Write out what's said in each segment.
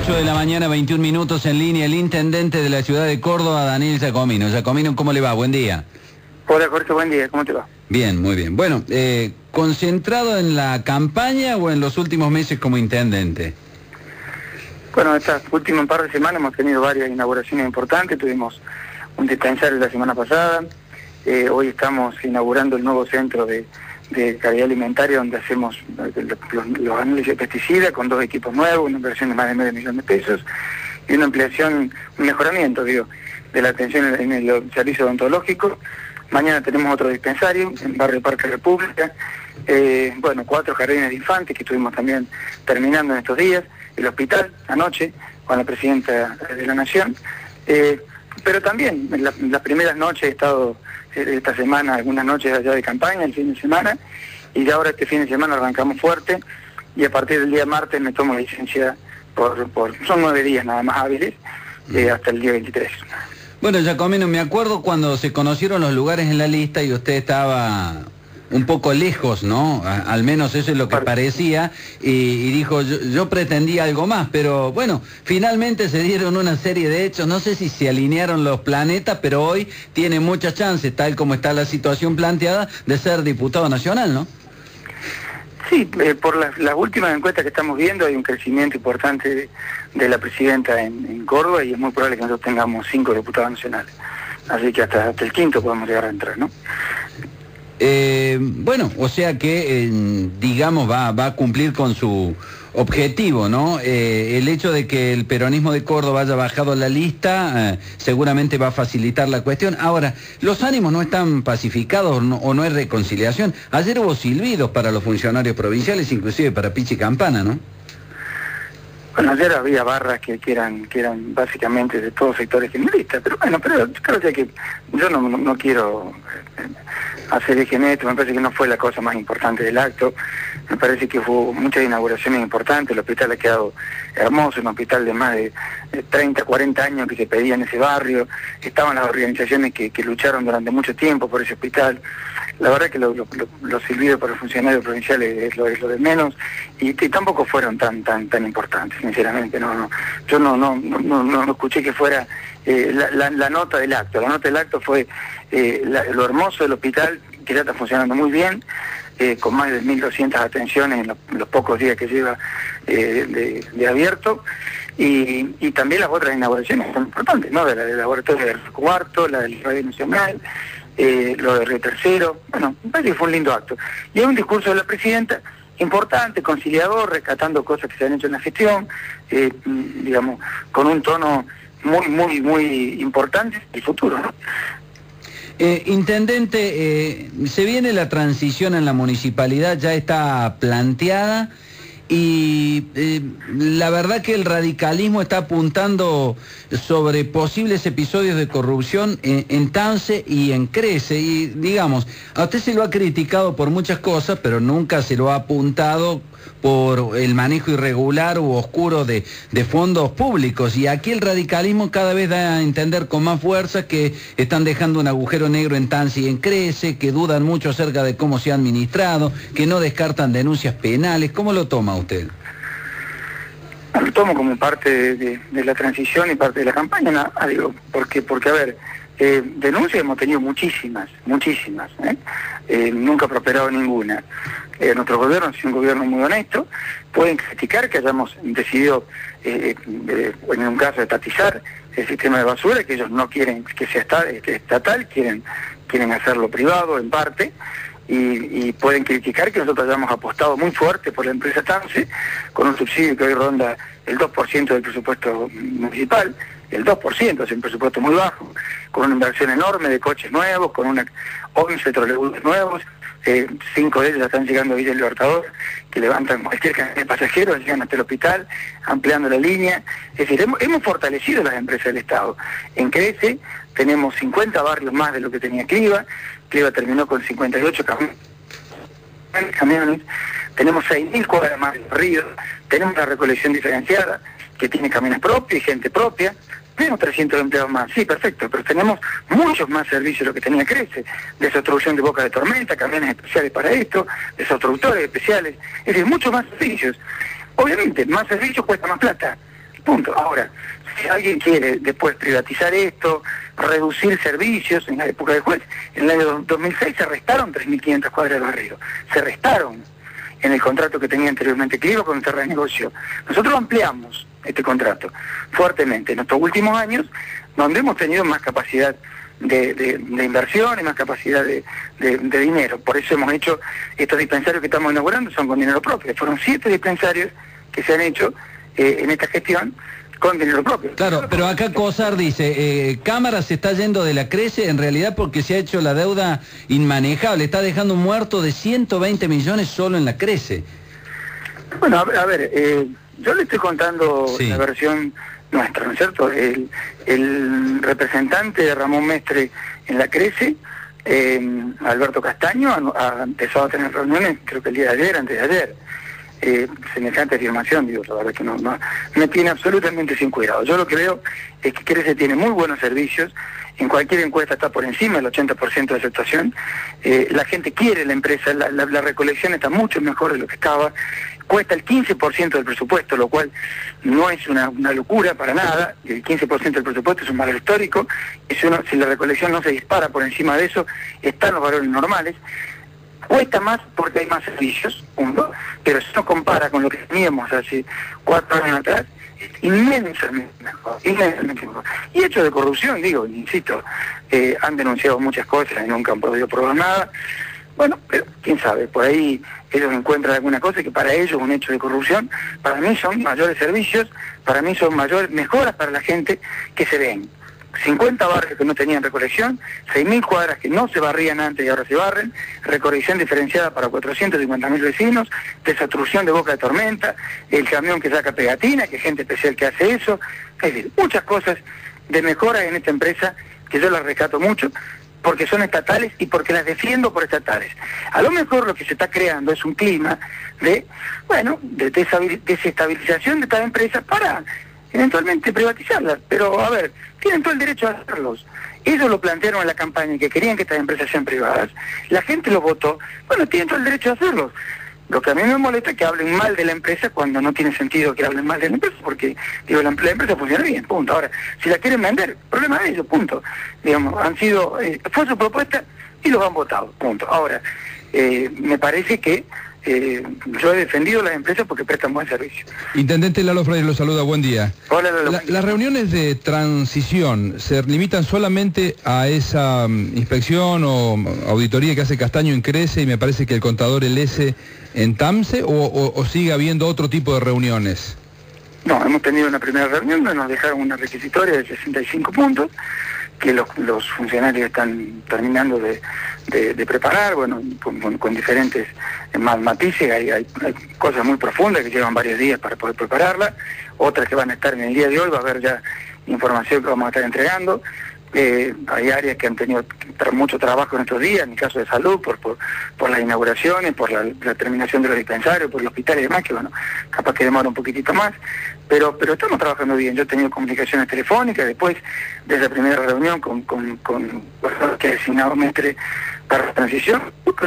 8 de la mañana, 21 minutos en línea, el intendente de la ciudad de Córdoba, Daniel Giacomino. Giacomino, ¿cómo le va? Buen día. Hola Jorge, buen día, ¿cómo te va? Bien, muy bien. Bueno, ¿concentrado en la campaña o en los últimos meses como intendente? Bueno, estas últimas par de semanas hemos tenido varias inauguraciones importantes. Tuvimos un dispensario la semana pasada. Hoy estamos inaugurando el nuevo centro de calidad alimentaria donde hacemos los análisis de pesticidas con 2 equipos nuevos, una inversión de más de $500,000 y una ampliación, un mejoramiento, de la atención en el servicio odontológico. Mañana tenemos otro dispensario en Barrio Parque República. 4 jardines de infantes que estuvimos también terminando en estos días. El hospital anoche con la presidenta de la Nación. Pero también en las primeras noches he estado esta semana, algunas noches allá de campaña, el fin de semana, y ya ahora este fin de semana arrancamos fuerte, y a partir del día martes me tomo licencia son 9 días nada más hábiles, hasta el día 23. Bueno, Giacomino, me acuerdo cuando se conocieron los lugares en la lista y usted estaba un poco lejos, ¿no? Al menos eso es lo que parecía, y dijo, yo pretendía algo más, pero bueno, finalmente se dieron una serie de hechos, no sé si se alinearon los planetas, pero hoy tiene muchas chances, tal como está la situación planteada, de ser diputado nacional, ¿no? Sí, por las últimas encuestas que estamos viendo hay un crecimiento importante de la presidenta en Córdoba, y es muy probable que nosotros tengamos 5 diputados nacionales, así que hasta el quinto podemos llegar a entrar, ¿no? Bueno, o sea que, digamos, va a cumplir con su objetivo, ¿no? El hecho de que el peronismo de Córdoba haya bajado la lista seguramente va a facilitar la cuestión. Ahora, los ánimos no están pacificados o no hay reconciliación. Ayer hubo silbidos para los funcionarios provinciales, inclusive para Pichi Campana, ¿no? Bueno, ayer había barras que eran básicamente de todos sectores generalistas, pero bueno, pero creo que yo no quiero hacer eje en esto. Me parece que no fue la cosa más importante del acto. Me parece que hubo muchas inauguraciones importantes. El hospital ha quedado hermoso, un hospital de más de 30, 40 años que se pedía en ese barrio. Estaban las organizaciones que lucharon durante mucho tiempo por ese hospital. La verdad que los silbidos para los funcionarios provinciales es lo de menos, y tampoco fueron tan importantes, sinceramente. Yo no escuché que fuera la nota del acto. La nota del acto fue lo hermoso del hospital, que ya está funcionando muy bien, con más de 1.200 atenciones en los pocos días que lleva de abierto, y también las otras inauguraciones son importantes, ¿no? Del laboratorio del Cuarto, la del Radio Nacional, lo de Río Tercero. Bueno, me parece que fue un lindo acto. Y hay un discurso de la presidenta importante, conciliador, rescatando cosas que se han hecho en la gestión, digamos, con un tono muy importante del futuro, ¿no? Intendente, se viene la transición en la municipalidad, ya está planteada, y la verdad que el radicalismo está apuntando sobre posibles episodios de corrupción en Tance y en Crece, y digamos, a usted se lo ha criticado por muchas cosas, pero nunca se lo ha apuntado por el manejo irregular u oscuro de fondos públicos, y aquí el radicalismo cada vez da a entender con más fuerza que están dejando un agujero negro en Tance y en Crece, que dudan mucho acerca de cómo se ha administrado, que no descartan denuncias penales. ¿Cómo lo toma usted? Lo tomo como parte de la transición y parte de la campaña, porque a ver, denuncias hemos tenido muchísimas, nunca ha prosperado ninguna. Nuestro gobierno es un gobierno muy honesto. Pueden criticar que hayamos decidido, en un caso, estatizar el sistema de basura, que ellos no quieren que sea estatal, quieren hacerlo privado en parte, y pueden criticar que nosotros hayamos apostado muy fuerte por la empresa Tance, con un subsidio que hoy ronda el 2% del presupuesto municipal. El 2% es un presupuesto muy bajo, con una inversión enorme de coches nuevos, con 11 trolebuses nuevos, 5 de ellos están llegando a Villa Libertador, que levantan cualquier cantidad de pasajeros, llegan hasta el hospital, ampliando la línea. Es decir, hemos fortalecido las empresas del Estado. En Crece tenemos 50 barrios más de lo que tenía Cliva terminó con 58 camiones, tenemos 6.000 cuadras más de ríos, tenemos la recolección diferenciada, que tiene camiones propios y gente propia. Tenemos 300 empleados más, sí, perfecto, pero tenemos muchos más servicios de lo que tenía Crece: desobstrucción de bocas de tormenta, camiones especiales para esto, desobstructores especiales, es decir, muchos más servicios. Obviamente, más servicios cuesta más plata, punto. Ahora, si alguien quiere después privatizar esto, reducir servicios, en la época de Juez, en el año 2006 se restaron 3.500 cuadras de barrio, se restaron en el contrato que tenía anteriormente Cliva cuando se renegoció. Nosotros ampliamos este contrato fuertemente en estos últimos años, donde hemos tenido más capacidad de inversión y más capacidad de dinero. Por eso hemos hecho estos dispensarios que estamos inaugurando, son con dinero propio. Fueron 7 dispensarios que se han hecho en esta gestión con dinero propio. Claro, pero acá COSAR dice, Cámara se está yendo de la Crece en realidad porque se ha hecho la deuda inmanejable, está dejando un muerto de 120 millones solo en la Crece. Bueno, a ver, yo le estoy contando la versión nuestra, ¿no es cierto? El representante de Ramón Mestre en la Crece, Alberto Castaño, ha empezado a tener reuniones, creo que el día de ayer, antes de ayer. Semejante afirmación, digo, la verdad que no me tiene absolutamente sin cuidado. Yo lo que veo es que Crece tiene muy buenos servicios, en cualquier encuesta está por encima del 80% de aceptación, la gente quiere la empresa, la recolección está mucho mejor de lo que estaba, cuesta el 15% del presupuesto, lo cual no es una locura para nada, el 15% del presupuesto es un valor histórico, y si la recolección no se dispara por encima de eso, están los valores normales. Cuesta más porque hay más servicios, pero si uno compara con lo que teníamos hace 4 años atrás, es inmensamente mejor. Y hechos de corrupción, digo, insisto, han denunciado muchas cosas y nunca han podido probar nada. Bueno, pero quién sabe, por ahí ellos encuentran alguna cosa que para ellos es un hecho de corrupción. Para mí son mayores servicios, para mí son mayores mejoras para la gente que se ven. 50 barrios que no tenían recolección, 6.000 cuadras que no se barrían antes y ahora se barren, recolección diferenciada para 450.000 vecinos, desobstrucción de boca de tormenta, el camión que saca pegatina, que hay gente especial que hace eso, es decir, muchas cosas de mejoras en esta empresa que yo las rescato mucho, porque son estatales y porque las defiendo por estatales. A lo mejor lo que se está creando es un clima de desestabilización de esta empresa para eventualmente privatizarlas, pero a ver, tienen todo el derecho a hacerlos. Ellos lo plantearon en la campaña, que querían que estas empresas sean privadas, la gente lo votó, bueno, tienen todo el derecho a hacerlos. Lo que a mí me molesta es que hablen mal de la empresa cuando no tiene sentido que hablen mal de la empresa, porque digo, la empresa funciona bien, punto. Ahora, si la quieren vender, problema de ellos, punto. Digamos, fue su propuesta y los han votado, punto. Ahora, me parece que yo he defendido las empresas porque prestan buen servicio. Intendente Lalo Freire lo saluda, buen día. Hola, Lalo. Las reuniones de transición se limitan solamente a esa inspección o auditoría que hace Castaño en Crece y me parece que el contador el S en TAMSE o sigue habiendo otro tipo de reuniones. No, hemos tenido una primera reunión donde nos dejaron una requisitoria de 65 puntos que los funcionarios están terminando de preparar, bueno, con diferentes matices, hay cosas muy profundas que llevan varios días para poder prepararla, otras que van a estar en el día de hoy, va a haber ya información que vamos a estar entregando. Hay áreas que han tenido mucho trabajo en estos días, en el caso de salud, por las inauguraciones, por la terminación de los dispensarios, por el hospital y demás, que bueno, capaz que demora un poquitito más, pero estamos trabajando bien. Yo he tenido comunicaciones telefónicas, después de esa primera reunión con personas que ha designado Mestre para la transición,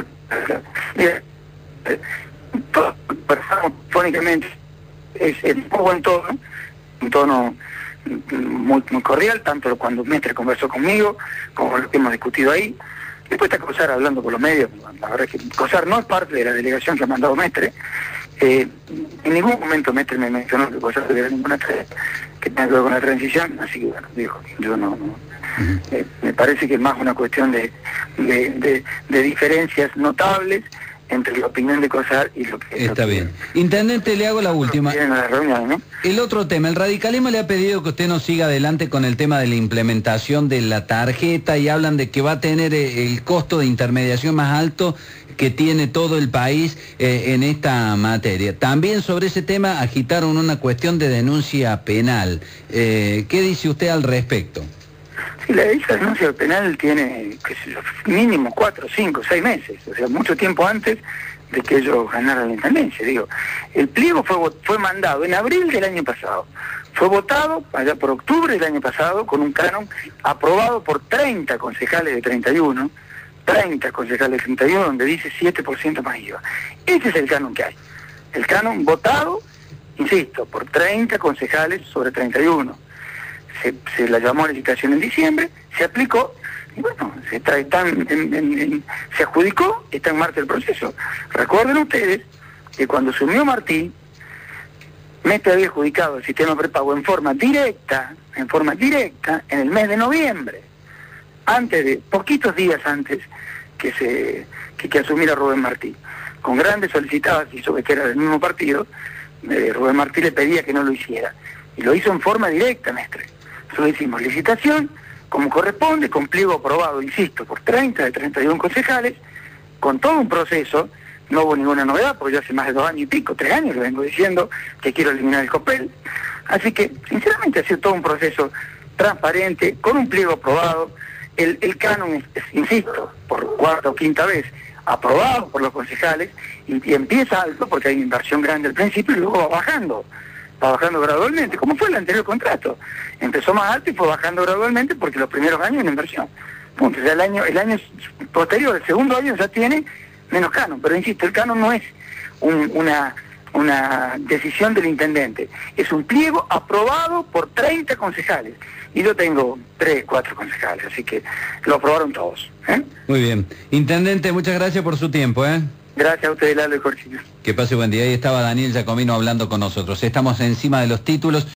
telefónicamente es un buen tono, un tono muy cordial, tanto cuando Mestre conversó conmigo, como lo que hemos discutido ahí. Después está COSAR hablando por los medios, la verdad es que COSAR no es parte de la delegación que ha mandado Mestre. En ningún momento Mestre me mencionó que COSAR tuviera ninguna tarea que tenga que ver con la transición, así que bueno, digo, yo no me parece que es más una cuestión de diferencias notables entre la opinión de COSAR y lo que... Está bien. Intendente, le hago la última. ¿No? El otro tema, el radicalismo le ha pedido que usted no siga adelante con el tema de la implementación de la tarjeta y hablan de que va a tener el costo de intermediación más alto que tiene todo el país en esta materia. También sobre ese tema agitaron una cuestión de denuncia penal. ¿Qué dice usted al respecto? Sí, esa denuncia penal tiene, qué sé yo, mínimo 4, 5, 6 meses, o sea, mucho tiempo antes de que ellos ganaran la intendencia. Digo, el pliego fue mandado en abril del año pasado, fue votado allá por octubre del año pasado con un canon aprobado por 30 concejales de 31, donde dice 7% más IVA. Ese es el canon que hay, el canon votado insisto, por 30 concejales sobre 31. Se la llamó a licitación en diciembre, se aplicó, y bueno, se adjudicó, está en marcha el proceso. Recuerden ustedes que cuando asumió Martí, Mestre había adjudicado el sistema prepago en forma directa, en el mes de noviembre, poquitos días antes que asumiera Rubén Martí. Con grandes solicitadas, y sobre que era del mismo partido, Rubén Martí le pedía que no lo hiciera. Y lo hizo en forma directa, Mestre. Nosotros hicimos licitación, como corresponde, con pliego aprobado, insisto, por 30 de 31 concejales, con todo un proceso. No hubo ninguna novedad, porque yo hace más de 2 años y pico, 3 años le vengo diciendo que quiero eliminar el COPEL. Así que, sinceramente, ha sido todo un proceso transparente, con un pliego aprobado. El canon, insisto, por cuarta o quinta vez, aprobado por los concejales, y empieza alto porque hay una inversión grande al principio y luego va bajando gradualmente, como fue el anterior contrato. Empezó más alto y fue bajando gradualmente porque los primeros años una inversión. Punto. O sea, el año posterior, el segundo año ya tiene menos canon, pero insisto, el canon no es una decisión del intendente, es un pliego aprobado por 30 concejales, y yo tengo 3, 4 concejales, así que lo aprobaron todos. Muy bien. Intendente, muchas gracias por su tiempo. Gracias a ustedes, Lalo y Jorge. Que pase buen día. Ahí estaba Daniel Giacomino hablando con nosotros. Estamos encima de los títulos.